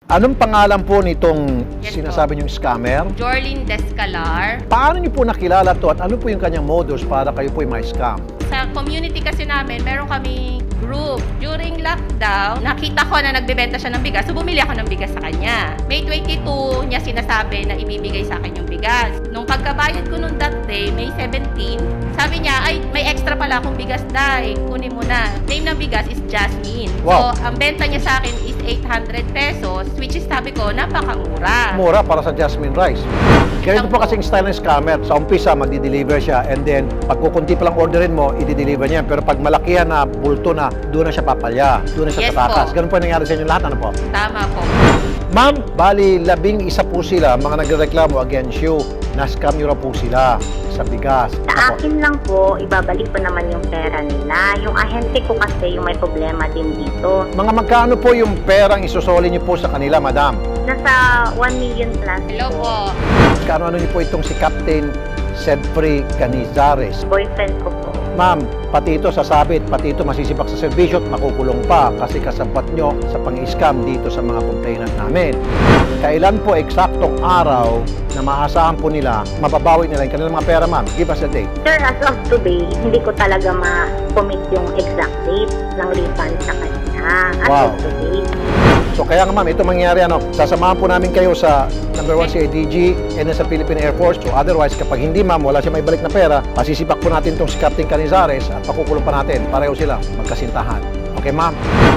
Anong pangalan po nitong Yes sinasabi niyong scammer? Jorlyn Descalar. Paano niyo po nakilala to at ano po yung kanyang modus para kayo po may scam? Sa community kasi namin, meron kami group. During lockdown, nakita ko na nagbebenta siya ng bigas. So, bumili ako ng bigas sa kanya. May 22 niya sinasabi na ibibigay sa akin yung bigas. Nung pagkabayad ko nung that day, May 17, sabi niya, ay, may extra pala akong bigas, Day. Kunin mo na. Name ng bigas is Jasmine. Wow. So, ang benta niya sa akin is 800 pesos, which is sabi ko, napakamura. Mura para sa jasmine rice. Ganito po kasing style ng scammer. Sa umpisa, magdi-deliver siya and then pag kukunti pa lang orderin mo, i-deliver niya. Pero pag malakihan na, bulto na, doon na siya papalya. Doon na siya Yes tatakas. po. Ganun po yung nangyari sa inyo lahat. Ano po? Tama po. Ma'am, bali 11 po sila mga nagreklamo against you. Na-scam nyo na po sila sa bigas. Sa akin lang po, ibabalik ko naman yung pera nila. Yung ahente ko kasi yung may problema din dito. Mga magkano po yung perang isusoli niyo po sa kanila, madam? Nasa 1 million plus. Hello po. Ano niyo po itong si Captain Sedfrey Canizares? Boyfriend ko po. Ma'am, pati ito sasabit, pati ito masisibak sa serbisyo at makukulong pa kasi kasabat nyo sa pang-scam dito sa mga complainant namin. Kailan po eksaktong araw na maasahan po nila, mababawi nila yung kanilang mga pera, ma'am? Give us a date. Sir, as of today, hindi ko talaga ma-commit yung exact date ng refund sa kanya. As Wow. of today. So kaya nga ma'am, ito mangyayari, sasamahan po namin kayo sa number 1 CIDG and sa Philippine Air Force. So otherwise, kapag hindi ma'am, wala siya may balik na pera, pasisipak po natin itong si Captain Canizares at pakukulong pa natin. Pareho sila, magkasintahan. Okay ma'am?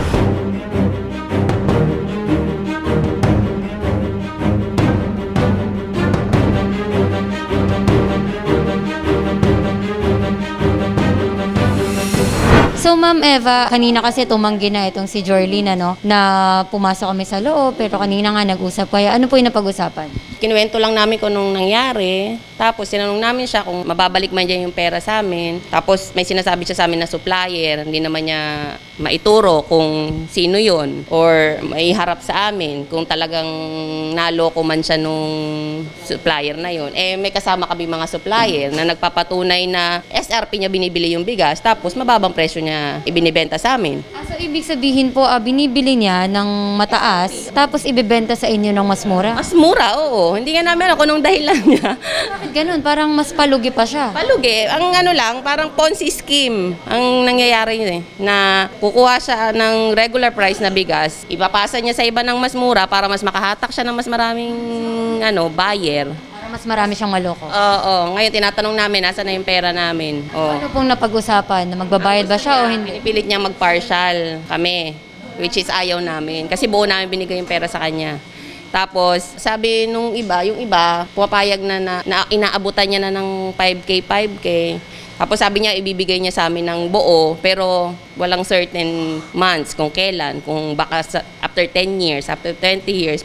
So, Ma'am Eva, kanina kasi tumanggi na itong si Jorlyn, na pumasok kami sa loob, pero kanina nga nag-usap kayo. Ano po yung napag-usapan? Kinuwento lang namin kung nung nangyari. Tapos tinanong namin siya kung mababalik man niya yung pera sa amin. Tapos may sinasabi siya sa amin na supplier. Hindi naman niya maituro kung sino yon or may harap sa amin kung talagang naloko man siya nung supplier na yon. Eh may kasama kami mga supplier na nagpapatunay na SRP niya binibili yung bigas tapos mababang presyo niya ibinibenta sa amin. So, ibig sabihin po, binibili niya ng mataas, tapos ibebenta sa inyo ng mas mura? Mas mura, oo. Hindi nga namin ako nung dahilan niya. Bakit ganun? Parang mas palugi pa siya. Palugi. Ang ano lang, parang Ponzi scheme ang nangyayari yun eh. Na kukuha siya ng regular price na bigas, ipapasa niya sa iba ng mas mura para mas makahatak siya ng mas maraming buyer. Para mas marami siyang maloko. Oo. Ngayon tinatanong namin, nasa na yung pera namin. Oo. Ano pong napag-usapan? Na magbabayad ba siya o hindi? Pinipilit niya mag-partial kami, which is ayaw namin. Kasi buo namin binigay yung pera sa kanya. Tapos, sabi nung iba, yung iba, pumapayag na inaabutan niya na ng 5K. Tapos sabi niya, ibibigay niya sa amin ng buo, pero walang certain months kung kailan. Kung baka after 10 years, after 20 years,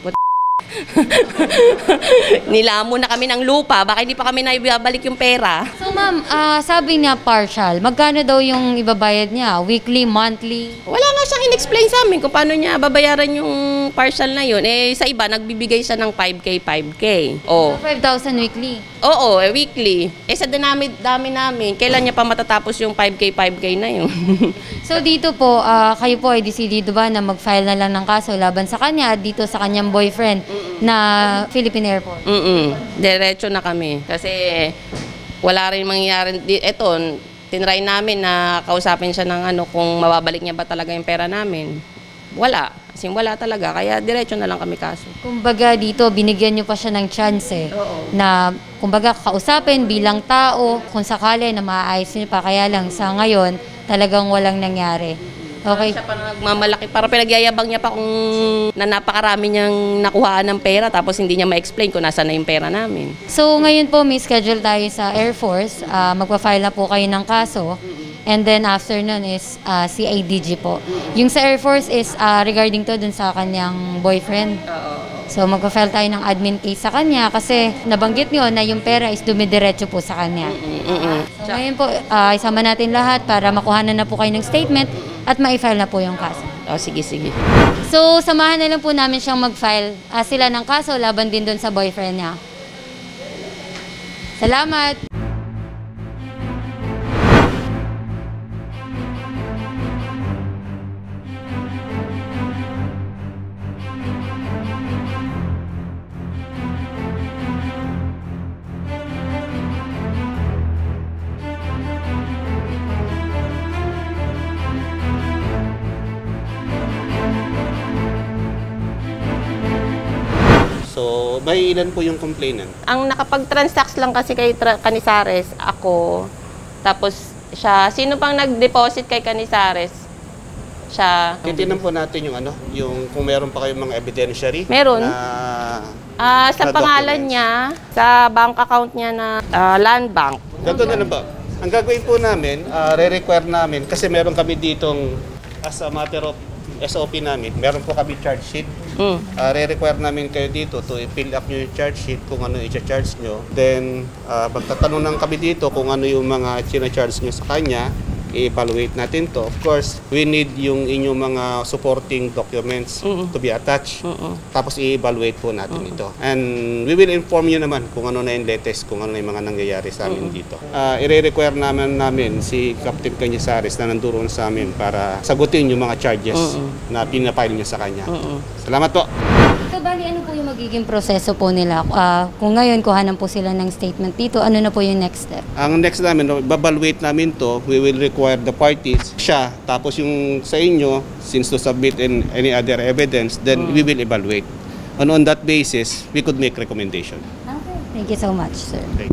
nilamo na kami ng lupa, baka hindi pa kami naibabalik yung pera. So, Ma'am, sabi niya partial. Magkano daw yung ibabayad niya? Weekly, monthly? Wala nga siyang in-explain sa amin kung paano niya babayaran yung partial na yun. Eh, sa iba, nagbibigay siya ng 5K. Oh. 5,000 weekly. Oo, weekly. Eh, sa dami namin, kailan niya pa matatapos yung 5K na yun? So, dito po, kayo po ay decidido ba na mag-file na lang ng kaso laban sa kanya dito sa kanyang boyfriend na Philippine Airport? Diretso na kami. Kasi wala rin mangyayari. Ito, tinry namin na kausapin siya ng kung mababalik niya ba talaga yung pera namin. Wala. Kasi wala talaga. Kaya diretso na lang kami kaso. Kumbaga dito, binigyan niyo pa siya ng chance na kumbaga kausapin bilang tao kung sakali na maayos niyo pa. Kaya lang sa ngayon, talagang walang nangyari. Okay. Siya pa nagmamalaki. Para pinagyayabang niya pa kung napakarami niyang nakuhaan ng pera tapos hindi niya ma-explain kung nasa na yung pera namin. So ngayon po may schedule tayo sa Air Force. Magpa-file na po kayo ng kaso. And then after nun is CIDG po. Yung sa Air Force is regarding to dun sa kanyang boyfriend. So magpa-file tayo ng admin case sa kanya kasi nabanggit niyo na yung pera is dumidiretso po sa kanya. So ngayon po, isama natin lahat para makuhanan na po kayo ng statement at ma-file na po yung kaso. Sige. So samahan na lang po namin siyang mag-file sila ng kaso laban din dun sa boyfriend niya. Salamat! So, may ilan po yung complainant? Ang nakapag-transact lang kasi kay Canizares, ako. Tapos siya, sino pang nag-deposit kay Canizares? Siya. Titignan po natin yung yung kung meron pa kayong mga evidentiary. Meron. Sa na pangalan documents. niya, sa bank account niya na Land Bank. Ganito na lang ba? Ang gagawin po namin, re-require namin, kasi meron kami ditong, as a matter of SOP namin, meron po kami charge sheet. Re-require namin kayo dito to fill up nyo yung charge sheet kung ano i-charge nyo. Then, magtatanong lang kami dito kung ano yung mga charge nyo sa kanya. I-evaluate natin to. Of course, we need yung inyong mga supporting documents to be attached. Tapos i-evaluate po natin ito. And we will inform you naman kung ano na yung latest, kung ano na yung mga nangyayari sa amin dito. I-require namin si Captain Cañizares na nanduroon sa amin para sagutin yung mga charges na pinapile niya sa kanya. Salamat po. So, bali, ano po yung magiging proseso po nila? Kung ngayon, kuhanan po sila ng statement dito, ano na po yung next step? Ang next namin, babaluate namin to, we will require the parties, siya, tapos yung sa inyo, since to submit any other evidence, then we will evaluate. And on that basis, we could make recommendation. Okay. Thank you so much, sir. Okay.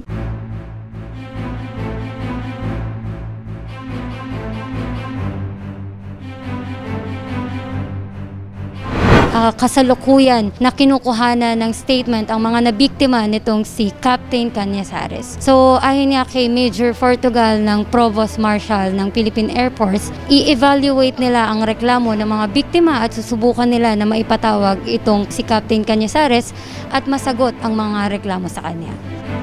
Kasalukuyan na kinukuhanan ng statement ang mga nabiktima nitong si Captain Cañizares. So, ayon nga kay Major Portugal ng Provost Marshal ng Philippine Air Force, i-evaluate nila ang reklamo ng mga biktima at susubukan nila na maipatawag itong si Captain Cañizares at masagot ang mga reklamo sa kanya.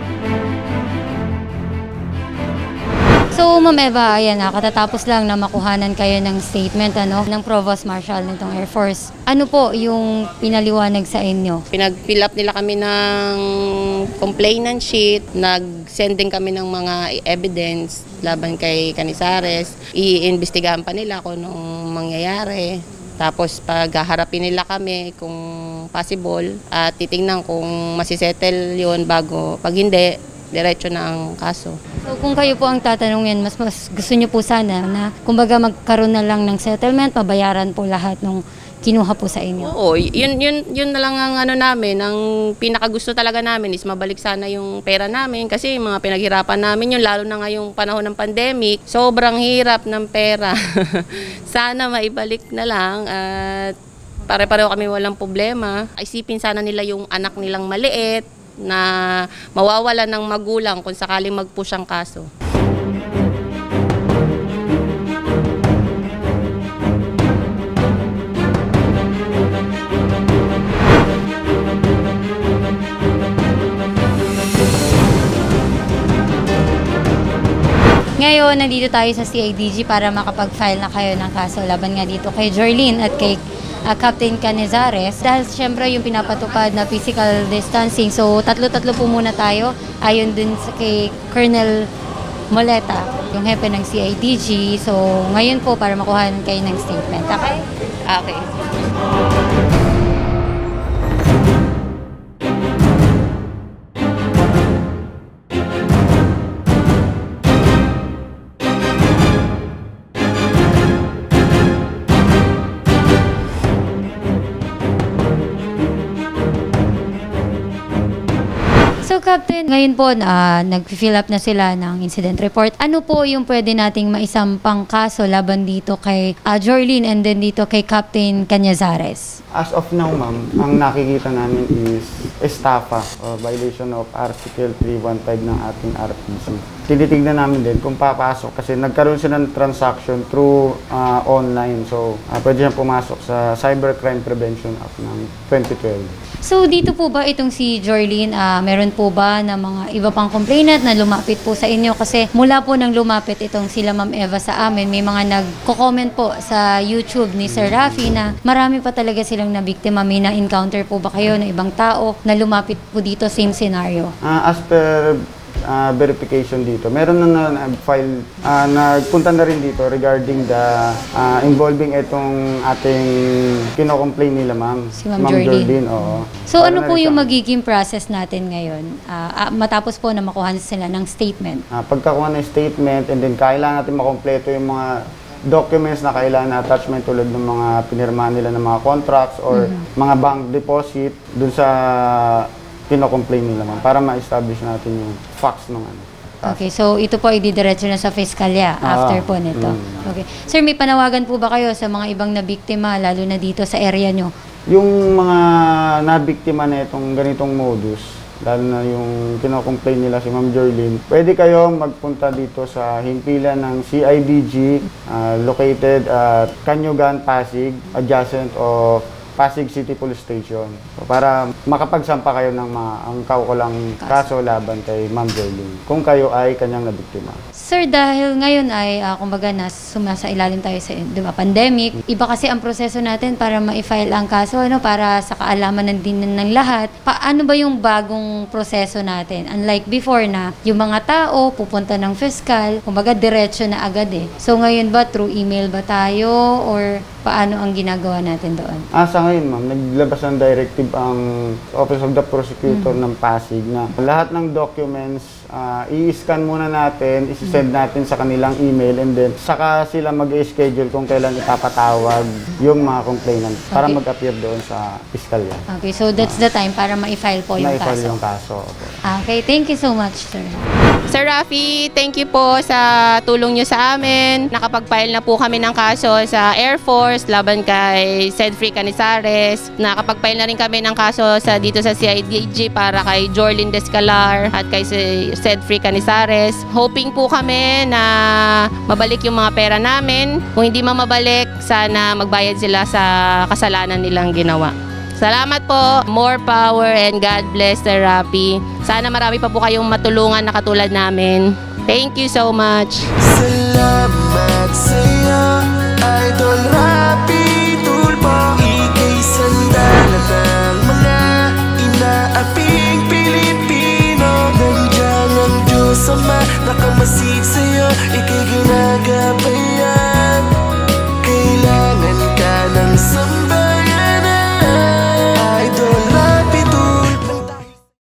So, Ma'am Eva, ayan na, katatapos lang na makuhanan kayo ng statement ng Provost Marshal nitong Air Force. Ano po yung pinaliwanag sa inyo? Pinag-fill up nila kami ng complainant sheet, nag-send din kami ng mga evidence laban kay Canizares. I-investigahan pa nila kung anong mangyayari. Tapos paghaharapin nila kami kung possible at titingnan kung masisettle yun bago, pag hindi, diretso na ang kaso. So kung kayo po ang tatanungin, mas gusto niyo po sana na kumbaga magkaroon na lang ng settlement, mabayaran po lahat ng kinuha po sa inyo. Oo, yun na lang ang namin, ang pinakagusto talaga namin is mabalik sana yung pera namin kasi yung mga pinaghirapan namin yun, lalo na ngayong panahon ng pandemic, sobrang hirap ng pera. Sana maibalik na lang at pare-pareho kami walang problema. Isipin sana nila yung anak nilang maliit na mawawala ng magulang kung sakaling mag-push ang kaso. Ngayon, nandito tayo sa CIDG para makapag-file na kayo ng kaso laban nga dito kay Jorlyn at kay Captain Cañizares. Dahil siyempre yung pinapatupad na physical distancing. So, tatlo-tatlo po muna tayo. Ayon dun kay Colonel Moleta, yung hepe ng CIDG. So, ngayon po para makuha kayo ng statement. Okay? Okay. So, Captain, ngayon po nag-fill up na sila ng incident report. Ano po yung pwede nating maisampang kaso laban dito kay Jorlyn and then dito kay Captain Cañizares? As of now, ma'am, ang nakikita namin is estafa, violation of Article 315 ng ating RPC. Tinitignan namin din kung papasok kasi nagkaroon sila ng transaction through online. So, pwede siyang pumasok sa Cybercrime Prevention Act ng 2012. So, dito po ba itong si Jorlyn, meron po ba na mga iba pang complainant na lumapit po sa inyo? Kasi mula po nang lumapit itong sila Ma'am Eva sa amin, may mga nagko-comment po sa YouTube ni Sir Rafi na marami pa talaga silang nabiktima. May na-encounter po ba kayo ng ibang tao na lumapit po dito, same scenario? As per verification dito, meron na nag-file, nagpunta na rin dito regarding the involving itong ating kino-complain nila, ma'am. Si Ma'am Jorlyn. Oo. So, Para ano na po rin yung siya. magiging process natin ngayon? Matapos po na makuha sila ng statement. Pagkakuha ng statement and then kailangan natin makompleto yung mga documents na kailangan na attachment tulad ng mga pinirmahan nila ng mga contracts or mga bank deposit dun sa kinocomplain nila ma'am para ma-establish natin yung facts ng ano. Okay, so ito po ididiretso na sa fiskalya after po nito. Okay. Sir, may panawagan po ba kayo sa mga ibang nabiktima, lalo na dito sa area nyo? Yung mga nabiktima na itong ganitong modus, lalo na yung kinocomplain nila si Ma'am Jorlyn, pwede kayong magpunta dito sa himpilan ng CIDG located at Canyugan, Pasig, adjacent of Pasig City Police Station. So, para makapagsampa kayo ng ang kaukulang kaso laban kay Ma'am Jorlyn kung kayo ay kanyang nabiktima. Sir, dahil ngayon ay kumbaga sumasa ilalim tayo sa pandemic, iba kasi ang proseso natin para ma-file ang kaso, para sa kaalaman din ng lahat. Paano ba yung bagong proseso natin? Unlike before na yung mga tao pupunta ng fiscal, kumbaga diretso na agad eh. So ngayon ba through email ba tayo or paano ang ginagawa natin doon? Sa ngayon ma'am, naglabas ng directive ang Office of the Prosecutor ng Pasig na lahat ng documents i-scan muna natin, isi-send natin sa kanilang email and then saka sila mag-schedule kung kailan ipapatawag yung mga complainant para mag-appear doon sa piskalya. Okay, so that's the time para ma-file po yung Ma-file kaso. yung kaso. Okay, thank you so much, sir. Sir Rafi, thank you po sa tulong nyo sa amin. Nakapag-file na po kami ng kaso sa Air Force laban kay Cedfrey Canizares. Nakapag-file na rin kami ng kaso dito sa CIDG para kay Jorlyn Descalar at kay Cedfrey Canizares. Hoping po kami na mabalik yung mga pera namin. Kung hindi mabalik, sana magbayad sila sa kasalanan nilang ginawa. Salamat po. More power and God bless, Sir Rafi. Sana marami pa po kayong matulungan na katulad namin. Thank you so much. Salamat